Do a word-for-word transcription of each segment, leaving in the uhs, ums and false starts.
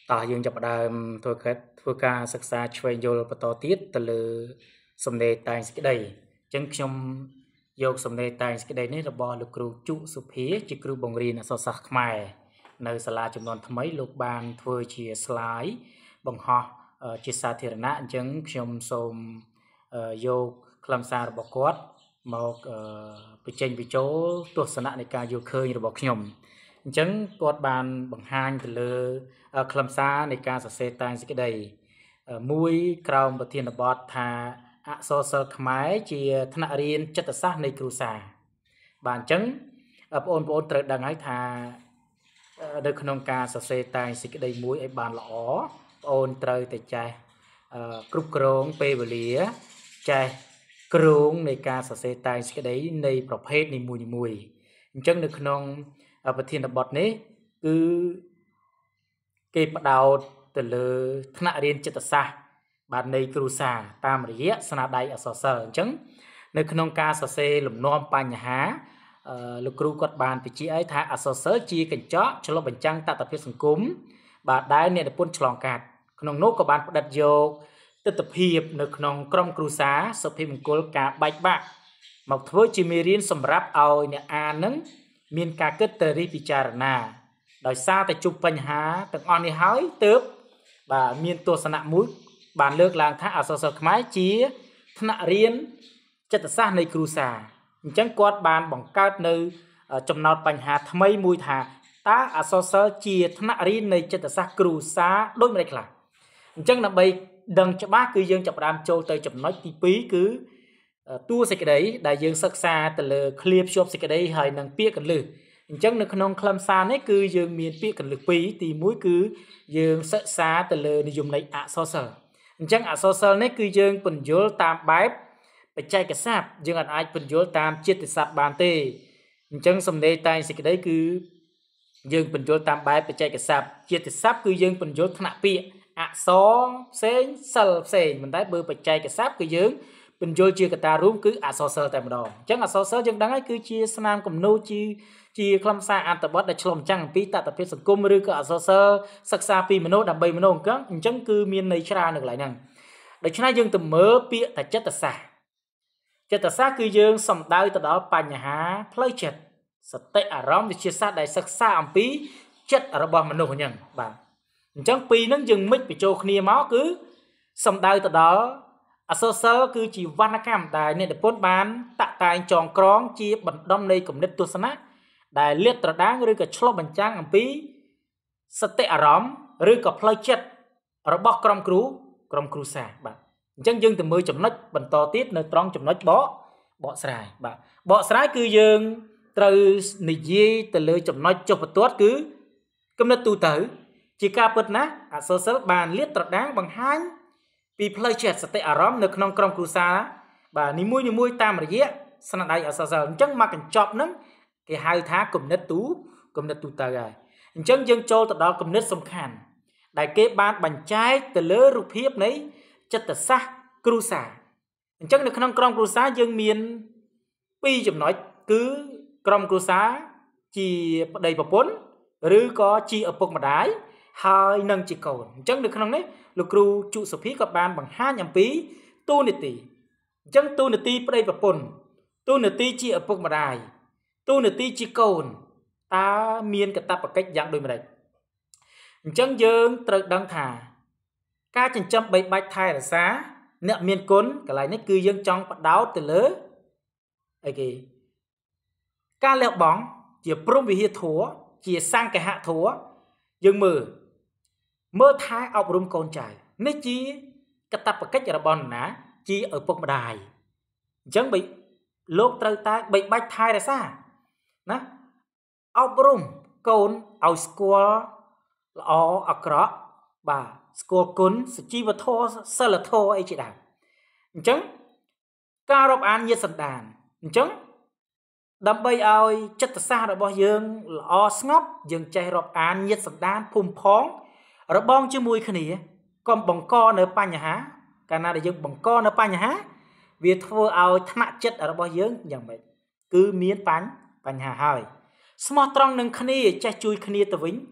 តោះយើងចាប់ផ្ដើមធ្វើកិច្ចធ្វើការសិក្សាឆ្វេងយល់បន្តទៀតទៅលើសំណេរតែងសេចក្តីអញ្ចឹងខ្ញុំយកសំណេរតែងសេចក្តីនេះរបស់លោកគ្រូជុសុភាជាគ្រូបង្រៀនអក្សរសាស្ត្រខ្មែរនៅសាលាចំនួនថ្មីលោកបានធ្វើជា slide បង្ហោះជាសាធារណៈអញ្ចឹងខ្ញុំសូមយកខ្លឹមសាររបស់គាត់មកបញ្ចេញបញ្ចូលទស្សនៈនៃការយល់ឃើញរបស់ខ្ញុំអញ្ចឹងគាត់បានបង្ហាញទៅលើខ្លឹមសារនៃការសរសេរតែងសេចក្តីមួយក្រោមប្រធានបទថាអក្សរសិល្ប៍ខ្មែរជាថ្នាក់រៀនចិត្តសាស្ត្រនៃគ្រួសារបាទអញ្ចឹងបងប្អូនត្រូវដឹងហើយថានៅក្នុងការសរសេរតែងសេចក្តីមួយឲ្យបានល្អបងប្អូនត្រូវតែចេះគ្រប់គ្រងពេលវេលាចេះគ្រោងនៃការសរសេរតែងសេចក្តីនៃប្រភេទនីមួយៗអញ្ចឹងនៅក្នុងប្រធានបទនេះគឺគេផ្ដោតទៅលើថ្នាក់រៀនចិត្តសាស្ត្របាទនៃគ្រួសារតាមរយៈស្នាដៃអក្សរសិល្ប៍អញ្ចឹងនៅក្នុងការសរសេរលំនាំបញ្ហាលោកគ្រូគាត់បានបញ្ជាក់ឲ្យថាអក្សរសិល្ប៍ជាកញ្ចក់ឆ្លុះបញ្ចាំងតថភាពសង្គមបាទដែលអ្នកនិពន្ធឆ្លងកាត់ក្នុងនោះក៏បានផ្ដិតយកទស្សនវិជ្ជានៅក្នុងក្រុមគ្រួសារសុភមង្គលការបែកបាក់មកធ្វើជាមេរៀនសម្រាប់ឲ្យអ្នកអាននឹងមានការគិតទៅរិះពិចារណាដោយសារតែជួបបញ្ហាទាំងអស់នេះហើយទើបបាទមានទស្សនៈមួយបានលើកឡើងថាអក្សរសិល្ប៍ខ្មែរជាថ្នាក់រៀនចិត្តសាស្ត្រនៃគ្រួសារអញ្ចឹងគាត់បានបង្កើតនៅចំណោទបញ្ហាថ្មីមួយថាតើអក្សរសិល្ប៍ជាថ្នាក់រៀននៃចិត្តសាស្ត្រគ្រួសារដូចម្តេចខ្លះអញ្ចឹងដើម្បីដឹងច្បាស់គឺយើងចាប់ផ្ដើមចូលទៅចំណុចទីពីរគឺតួសេចក្តីដែលយើងសិក្សាទៅលើឃ្លាភ្ជាប់សេចក្តីហើយនឹងពាក្យកន្លឹះអញ្ចឹងនៅក្នុងខ្លឹមសារនេះគឺយើងមានពាក្យកន្លឹះពីរទីមួយគឺយើងសិក្សាទៅលើនិយមន័យអក្សរសិល្ប៍អញ្ចឹងអក្សរសិល្ប៍នេះគឺយើងពន្យល់តាមបែបបច្ចេកសព្ទយើងអាចពន្យល់តាមចិត្តសព្ទបានទេអញ្ចឹងសំណេរតែងសេចក្តីគឺយើងពន្យល់តាមបែបបច្ចេកសព្ទចិត្តសព្ទគឺយើងពន្យល់ថ្នាក់ពាក្យអក្សរផ្សេងសិល្ប៍ផ្សេងមិនតែបើបច្ចេកសព្ទគឺយើងពន្យល់ជាកត្តារួមគឺអក្សរសិល្ប៍តែម្ដងអញ្ចឹងអក្សរសិល្ប៍យើងដឹងហើយគឺជាស្នាមគំនូរជាជាខ្លឹមសារអត្ថបទដែលឆ្លុះបញ្ចាំងអំពីតថភាពសង្គមឬក៏អក្សរសិល្ប៍សិក្សាពីមនុស្សដើម្បីមនុស្សអង្គអញ្ចឹងគឺមានន័យច្រើននៅកន្លែងហ្នឹងដូច្នេះយើងទៅមើលពាក្យថាចិត្តសាស្ត្រចិត្តសាស្ត្រគឺយើងសំដៅទៅដល់បញ្ហាផ្លូវចិត្តសតិអារម្មណ៍វិទ្យាសាស្ត្រដែលសិក្សាអំពីចិត្តរបស់មនុស្សអញ្ចឹងបាទអញ្ចឹងពីរហ្នឹងយើងមិចបញ្ចូលគ្នាមកគឺសំដៅទៅដល់អក្សរសិល្ប៍គឺជាវណ្ណកម្មដែលអ្នកនិពន្ធបានតាក់តែងចងក្រងជាបណ្ដុំនៃគំនិតទស្សនៈដែលលាតត្រដាងឬក៏ឆ្លុះបញ្ចាំងអំពីសតិអារម្មណ៍ឬក៏ផ្លូវចិត្តរបស់ក្រុមគ្រូក្រុមគ្រួសារបាទអញ្ចឹងយើងទៅមើលចំណុចបន្តទៀតនៅត្រង់ចំណុចបកបកស្រាយបាទបកស្រាយគឺយើងត្រូវនិយាយទៅលើចំណុចចុះបន្ទាត់គឺគំនិតទូទៅជាការពិតណាស់អក្សរសិល្ប៍បានលាតត្រដាងបង្ហាញពីផ្លូវចិត្តសតិអារម្មណ៍នៅក្នុងក្រុមគ្រួសារបាទនីមួយនីមួយតាមរយៈស្នាដៃអក្សរសិល្ប៍អញ្ចឹងមកកញ្ចប់ហ្នឹងគេហៅថាគំនិតទូគំនិតទូទៅហើយអញ្ចឹងយើងចូលទៅដល់គំនិតសំខាន់ដែលគេបានបញ្ចែកទៅលើរូបភាពនៃចិត្តសាស្ត្រគ្រួសារអញ្ចឹងនៅក្នុងក្រុមគ្រួសារយើងមានពីរចំណុចគឺក្រុមគ្រួសារជាប្តីប្រពន្ធឬក៏ជាឪពុកម្ដាយហើយនឹងជាកូនអញ្ចឹងនៅក្នុងនេះលោកគ្រូជុសុភាក៏បានបង្ហាញអំពីតួនាទីអញ្ចឹងតួនាទីប្តីប្រពន្ធតួនាទីជាឪពុកម្ដាយតួនាទីជាកូនតើមានកាតព្វកិច្ចយ៉ាងដូចម្តេចអញ្ចឹងយើងត្រូវដឹងថាការចិញ្ចឹមបីបាច់ថែរក្សាអ្នកមានគុណកន្លែងនេះគឺយើងចង់បដោតទៅលើអីគេការលះបង់ជាព្រហ្មវិហារធម៌ជាសង្ឃហធម៌យើងមើលមើលថែអប់រំកូនចៅនេះជាកាតព្វកិច្ចរបស់នរណាជាឪពុកម្ដាយអញ្ចឹងបីលោកត្រូវតែបីបាច់ថែរក្សាណាអប់រំកូនឲ្យស្គាល់ល្អអាក្រក់បាទស្គាល់គុណសុជីវធម៌សិលធម៌អីជាដើមអញ្ចឹងការរាប់អានញាតិសន្តានអញ្ចឹងដើម្បីឲ្យចិត្តសាស្ត្ររបស់យើងល្អស្ងប់យើងចេះរាប់អានញាតិសន្តានភូមិផងរបងជាមួយគ្នាកុំបង្កនៅបញ្ហាកាលណាដែលយើងបង្កនៅបញ្ហាវាធ្វើឲ្យថ្នាក់ចិត្តរបស់យើងយ៉ាងម៉េចគឺមានបញ្ហាបញ្ហាហើយស្មោះត្រង់នឹងគ្នាចេះជួយគ្នាទៅវិញ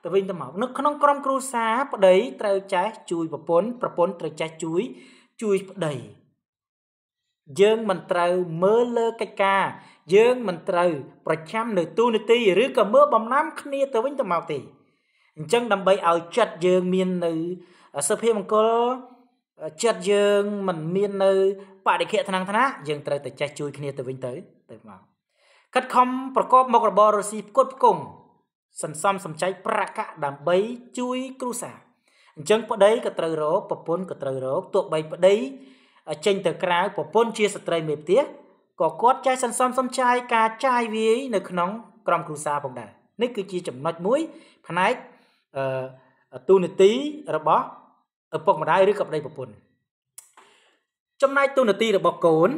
ទៅវិញទៅមកនៅក្នុងក្រុមគ្រួសារប្តីត្រូវចេះជួយប្រពន្ធប្រពន្ធត្រូវចេះជួយជួយប្តីយើងមិនត្រូវមើលលើកិច្ចការយើងមិនត្រូវប្រចាំនៅទូនាទីឬក៏មើលបំណាំគ្នាទៅវិញទៅមកទេអញ្ចឹងដើម្បីឲ្យចិត្តយើងមាននៅសុភមង្គលចិត្តយើងមិនមាននៅបរិខៈថ្នាំងថ្នាក់យើងត្រូវតែចេះជួយគ្នាទៅវិញទៅទៅមកខិតខំប្រកបមុខរបររស៊ីផ្គត់ផ្គង់សន្សំសំចៃប្រាក់កាក់ដើម្បីជួយគ្រួសារអញ្ចឹងប្តីក៏ត្រូវរកប្រពន្ធក៏ត្រូវរកទោះបីប្តីចេញទៅក្រៅប្រពន្ធជាស្ត្រីមេផ្ទះក៏គាត់ចេះសន្សំសំចៃការចាយវាយនៅក្នុងក្រុមគ្រួសារផងដែរនេះគឺជាចំណុចមួយផ្នែកអឺទូនាទីរបស់ឪពុកម្ដាយឬក៏ប្តីប្រពន្ធចំណែកទូនាទីរបស់កូន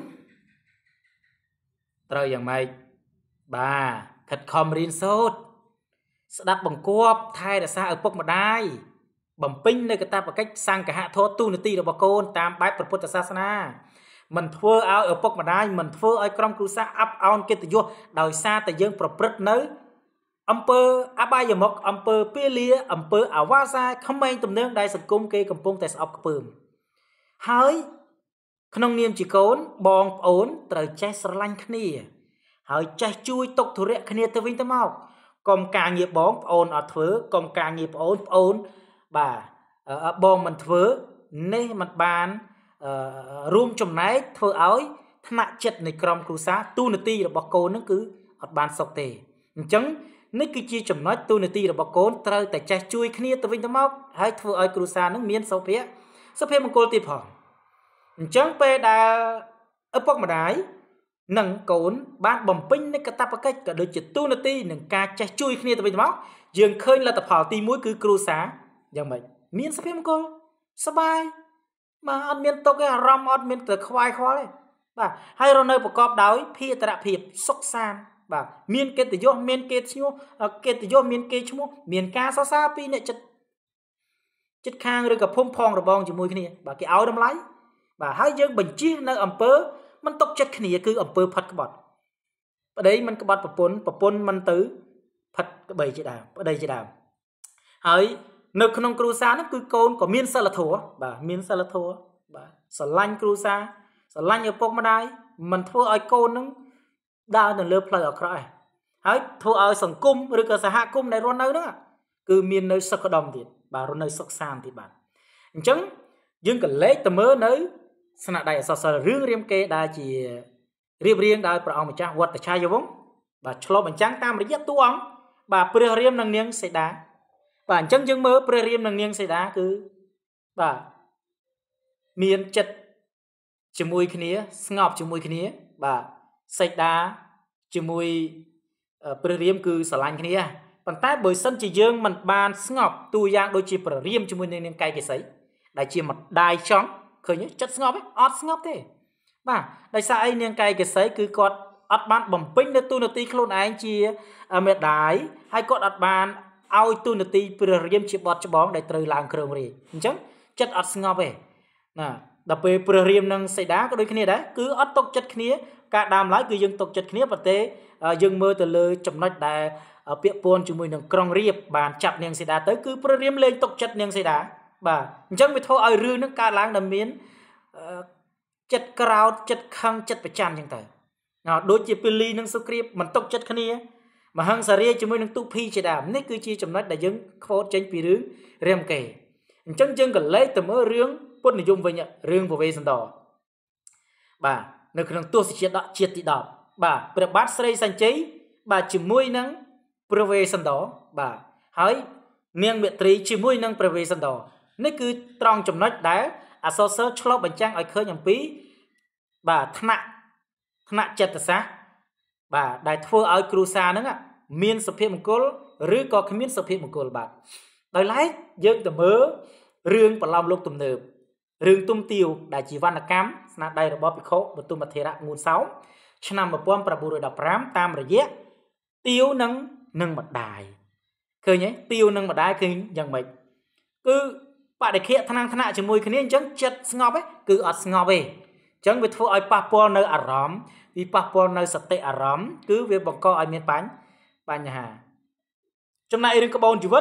ត្រូវយ៉ាងម៉េចបាទខិតខំរៀនសូត្រស្ដាប់បង្គាប់ថែរក្សាឪពុកម្ដាយបំពេញនៅកាតព្វកិច្ចសង្ឃហធម៌ទូនាទីរបស់កូនតាមបែបព្រះពុទ្ធសាសនាមិនធ្វើឲ្យឪពុកម្ដាយមិនធ្វើឲ្យក្រុមគ្រួសារអាប់អោនកិត្តិយសដោយសារតែយើងប្រព្រឹត្តនៅអំពើអបាយមុខអំពើពាលាអំពើអាវ៉ាសាក្មេងទំនើងដែលសង្គមគេកំពុងតែស្អប់ខ្ពើមហើយក្នុងនាមជាកូនបងប្អូនត្រូវចេះស្រឡាញ់គ្នាហើយចេះជួយទុកធុរៈគ្នាទៅវិញទៅមកកុំការងារបងប្អូនអត់ធ្វើកុំការងារប្អូនប្អូនបាទបងមិនធ្វើនេះមិនបានរួមចំណែកធ្វើឲ្យថ្នាក់ចិត្តនៃក្រុមគ្រួសារទូនាទីរបស់កូននឹងគឺអត់បានសុខទេអញ្ចឹងនេះគឺជាចំណុចទូនាទីរបស់កូនត្រូវតែចេះជួយគ្នាទៅវិញទៅមកហើយធ្វើឲ្យគ្រួសារនឹងមានសុភៈសុភមង្គលទៀតផងអញ្ចឹងពេលដែលឪពុកម្ដាយនិងកូនបានបំពេញនៃកាតព្វកិច្ចក៏ដូចជាទូនាទីនឹងការចេះជួយគ្នាទៅវិញទៅមកយើងឃើញលទ្ធផលទីមួយគឺគ្រួសារយ៉ាងម៉េចមានសុភមង្គលសប្បាយបាទអត់មានទុកទេអារម្មណ៍អត់មានទៅខ្វាយខ្វល់ទេបាទហើយរស់នៅប្រកបដោយភារៈភាពសុខសាន្តបាទមានកិត្តិយសមានគេឈ្មោះកិត្តិយសមានគេឈ្មោះមានការសរសើរពីអ្នកចិត្តចិត្តខាងឬក៏ភូមិផងរបងជាមួយគ្នាបាទគេឲ្យតម្លៃបាទហើយយើងបញ្ជិះនៅអំពើមិនຕົកចិត្តគ្នាគឺអំពើផាត់ក្បត់ប្តីមិនក្បត់ប្រពន្ធប្រពន្ធមិនទៅផាត់ក្បីជាដើមប្តីជាដើមហើយនៅក្នុងគ្រួសារនោះគឺកូនក៏មានសិលធម៌បាទមានសិលធម៌បាទស្រឡាញ់គ្រួសារស្រឡាញ់ឪពុកម្ដាយមិនធ្វើឲ្យកូននឹងដើរនៅលើផ្លូវអាក្រក់ឯងហើយធ្វើឲ្យសង្គមឬក៏សហគមន៍ដែលរស់នៅហ្នឹងគឺមាននៅសុខដុមទៀតបាទរស់នៅសុខសាន្តទៀតបាទអញ្ចឹងយើងក៏លេខទៅមើលនៅស្នាដៃអក្សរសិល្ប៍រឿងរាមកេរ្តិ៍ដែលជារៀបរៀងដោយព្រះអង្គម្ចាស់វត្តច្ឆាយវង្សបាទឆ្លុះបញ្ចាំងតាមរយៈតួអង្គបាទព្រះរាមនិងនាងសីតាបាទអញ្ចឹងយើងមើលព្រះរាមនិងនាងសីតាគឺបាទមានចិត្តជាមួយគ្នាស្ងប់ជាមួយគ្នាបាទសីតាជាមួយព្រះរាមគឺស្រឡាញ់គ្នាប៉ុន្តែបើសិនជាយើងមិនបានស្ងប់ទូយ៉ាងដូចជាព្រះរាមជាមួយនឹងនាងកៃកេសីដែលជាម្ដាយចង់ឃើញចិត្តស្ងប់ទេអត់ស្ងប់ទេបាទដោយសារអីនាងកៃកេសីគឺគាត់អត់បានបំពេញនៅទូនាទីខ្លួនឯងជាមេដាយហើយគាត់អត់បានឲ្យទូនាទីព្រះរាមជាបត់ច្បងដែលត្រូវឡើងគ្រងរាជ្យអញ្ចឹងចិត្តអត់ស្ងប់ទេណាដល់ពេលព្រះរាមនិងសីតាក៏ដូចគ្នាដែរគឺអត់ຕົកចិត្តគ្នាការដើមឡើយគឺយើងຕົកចិត្តគ្នាប៉ុន្តែយើងមើលទៅលើចំណុចដែលពាក្យពួនជាមួយនឹងក្រុងរាពណ៍បានចាប់នាងសីតាទៅគឺព្រះរាមលែងຕົកចិត្តនាងសីតាបាទអញ្ចឹងវាធ្វើឲ្យរឿងនឹងកើតឡើងដែលមានចិត្តក្រោធចិត្តខឹងចិត្តប្រច័ណ្ឌអញ្ចឹងទៅដូចជាពាលីនិងសុគ្រីពមិនຕົកចិត្តគ្នាមហិង្សារាជាមួយនឹងទូភីជាដើមនេះគឺជាចំណុចដែលយើងខ្វោតចេញពីរឿងរាមកេរ្តិ៍អញ្ចឹងយើងក៏លេខទៅមើលរឿងពុទ្ធនិយមវិញរឿងពវេសន្តរបាទនៅក្នុងទស្សជាតិជាតិទីដប់បាទព្រះបាទស្រីសញ្ជ័យបាទជាមួយនឹងព្រះវេសន្តរបាទហើយនាងមេត្រីជាមួយនឹងព្រះវេសន្តរនេះគឺត្រង់ចំណុចដែលអក្សរសិល្ប៍ឆ្លុះបញ្ចាំងឲ្យឃើញអំពីបាទថ្នាក់ថ្នាក់ចិត្តសាស្ត្របាទដែលធ្វើឲ្យគ្រួសារហ្នឹងមានសុភមង្គលឬក៏គ្មានសុភមង្គលបាទដោយឡែកយើងទៅមើលរឿងប្រឡំលោកទំនើបរឿងទុំទាវដែលជាវណ្ណកម្មស្នាដៃរបស់ភិក្ខុបទុមធេរៈងួនសោមឆ្នាំmột nghìn chín trăm mười lămតាមរយៈទាវនឹងនឹងម្ដាយឃើញទេទាវនឹងម្ដាយឃើញយ៉ាងម៉េចគឺបដិខៈថ្នាំងថ្នាក់ជាមួយគ្នាអញ្ចឹងចិត្តស្ងប់ទេគឺអត់ស្ងប់ទេអញ្ចឹងវាធ្វើឲ្យប៉ះពាល់នៅអារម្មណ៍វាប៉ះពាល់នៅសតិអារម្មណ៍គឺវាបង្កឲ្យមានបញ្ហាបញ្ហាចំណែករឿងក្បូនជីវិត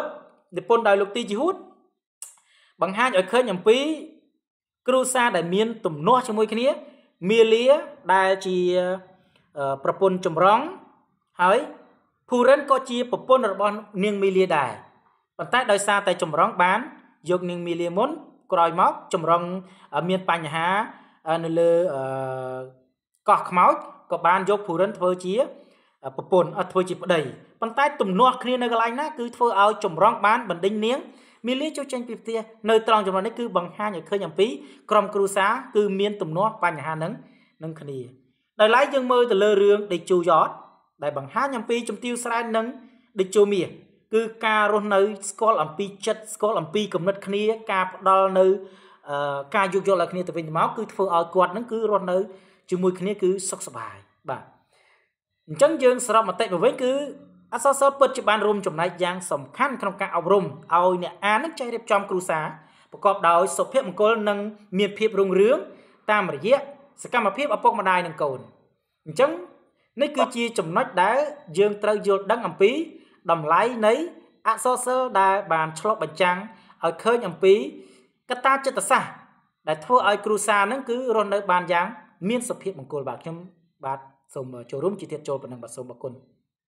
និពន្ធដោយលោកទីជីហួតបង្ហាញឲ្យឃើញអំពីគ្រួសារដែលមានទំនាស់ជាមួយគ្នាមាលាដែលជាប្រពន្ធចម្រុងហើយភូរិនក៏ជាប្រពន្ធរបស់នាងមាលាដែរប៉ុន្តែដោយសារតែចម្រុងបានយកនាងមាលាមុនក្រោយមកចម្រុងមានបញ្ហានៅលើកោះខ្មោចក៏បានយកភូរិនធ្វើជាប្រពន្ធអត់ធ្វើជាប្តីប៉ុន្តែទំនាស់គ្នានៅកន្លែងណាគឺធ្វើឲ្យចម្រុងបានបណ្ដេញនាងមាលាចូលចេញពីផ្ទះនៅត្រង់ចំណុចនេះគឺបង្ហាញឲ្យឃើញអំពីក្រុមគ្រួសារគឺមានទំនាស់បញ្ហានឹងនឹងគ្នាដោយឡែកយើងមើលទៅលើរឿងដេជោយ៉តដែលបង្ហាញអំពីជំទាវស្រែននិងដេជោមាសគឺការរស់នៅស្គាល់អំពីចិត្តស្គាល់អំពីគំនិតគ្នាការផ្ដល់នៅការយោគយល់ឲ្យគ្នាទៅវិញទៅមកគឺធ្វើឲ្យគាត់នឹងគឺរស់នៅជាមួយគ្នាគឺសុខសប្បាយបាទអញ្ចឹងយើងសរុបមតិទៅវិញគឺអក្សរសិល្ប៍ពិតជាបានរួមចំណែកយ៉ាងសំខាន់ក្នុងការអប់រំឲ្យអ្នកអាននឹងចេះរៀបចំគ្រួសារប្រកបដោយសុភមង្គលនិងមានភាពរុងរឿងតាមរយៈសកម្មភាពឪពុកម្ដាយនិងកូនអញ្ចឹងនេះគឺជាចំណុចដែលយើងត្រូវយល់ដឹងអំពីតម្លៃនៃអក្សរសិល្ប៍ដែលបានឆ្លុះបញ្ចាំងឲ្យឃើញអំពីកត្តាចិត្តសាស្ត្រដែលធ្វើឲ្យគ្រួសារនឹងគឺរស់នៅបានយ៉ាងមានសុភមង្គលបាទខ្ញុំបាទសូមចូលរួមជាទៀតចូលប៉ុណ្ណឹងបាទសូមអរគុណ